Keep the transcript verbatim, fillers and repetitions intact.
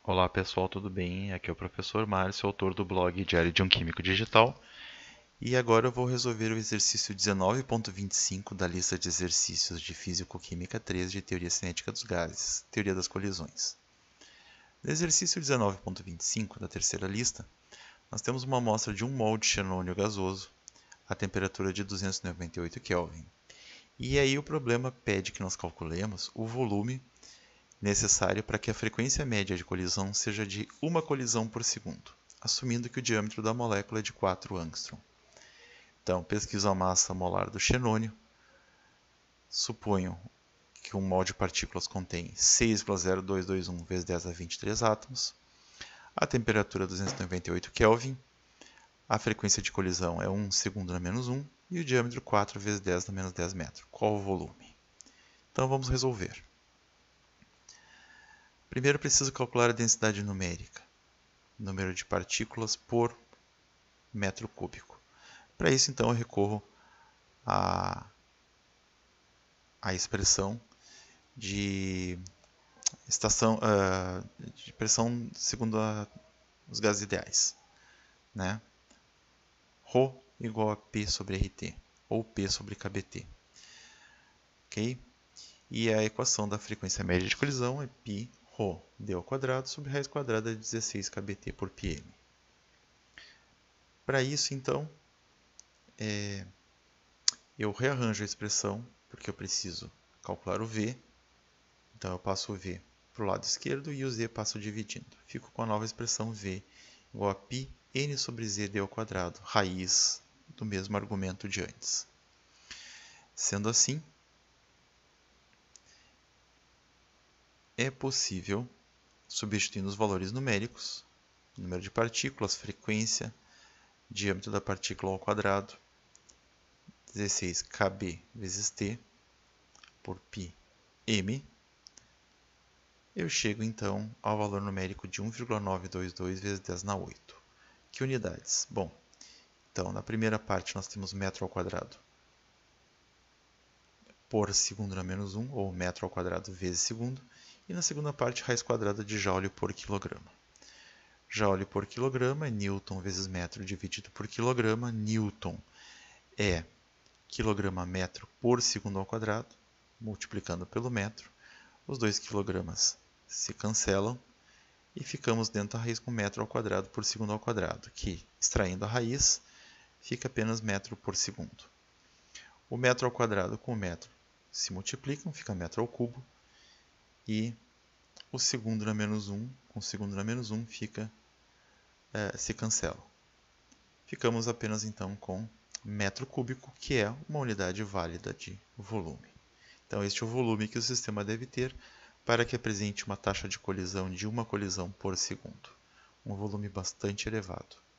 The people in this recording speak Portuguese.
Olá pessoal, tudo bem? Aqui é o professor Márcio, autor do blog Diário de um Químico Digital. E agora eu vou resolver o exercício dezenove ponto vinte e cinco da lista de exercícios de Físico-Química três de Teoria Cinética dos Gases, Teoria das Colisões. No exercício dezenove ponto vinte e cinco da terceira lista, nós temos uma amostra de um mol de xenônio gasoso a temperatura de duzentos e noventa e oito Kelvin. E aí o problema pede que nós calculemos o volume necessário para que a frequência média de colisão seja de uma colisão por segundo, assumindo que o diâmetro da molécula é de quatro angstrom. Então, pesquiso a massa molar do xenônio. Suponho que um mol de partículas contém seis vírgula zero dois dois um vezes dez a vinte e três átomos. A temperatura é duzentos e noventa e oito Kelvin. A frequência de colisão é um segundo na menos um. E o diâmetro quatro vezes dez na menos dez metros. Qual o volume? Então, vamos resolver. Primeiro, preciso calcular a densidade numérica, número de partículas por metro cúbico. Para isso, então, eu recorro à, à expressão de, estação, uh, de pressão segundo a, os gases ideais, né? Ρ igual a P sobre R T, ou P sobre K B T. Okay? E a equação da frequência média de colisão é π ρ d ao quadrado sobre raiz quadrada de dezesseis K B T por π m. Para isso, então, é, eu rearranjo a expressão, porque eu preciso calcular o V. Então, eu passo o V para o lado esquerdo e o Z passo dividindo. Fico com a nova expressão V igual a π n sobre z d ao quadrado, raiz do mesmo argumento de antes. Sendo assim, é possível, substituindo os valores numéricos, número de partículas, frequência, diâmetro da partícula ao quadrado, dezesseis K B vezes T por π m, eu chego então ao valor numérico de um vírgula novecentos e vinte e dois vezes dez na oito. Que unidades? Bom, então na primeira parte nós temos metro ao quadrado por segundo na menos um, ou metro ao quadrado vezes segundo, e na segunda parte raiz quadrada de joule por quilograma. Joule por quilograma é Newton vezes metro dividido por quilograma. Newton é quilograma metro por segundo ao quadrado, multiplicando pelo metro. Os dois quilogramas se cancelam e ficamos dentro da raiz com metro ao quadrado por segundo ao quadrado, que, extraindo a raiz, fica apenas metro por segundo. O metro ao quadrado com o metro se multiplicam, fica metro ao cubo, e o segundo na menos um com o segundo na menos um fica, é, se cancela. Ficamos apenas então com metro cúbico, que é uma unidade válida de volume. Então, este é o volume que o sistema deve ter para que apresente uma taxa de colisão de uma colisão por segundo. Um volume bastante elevado.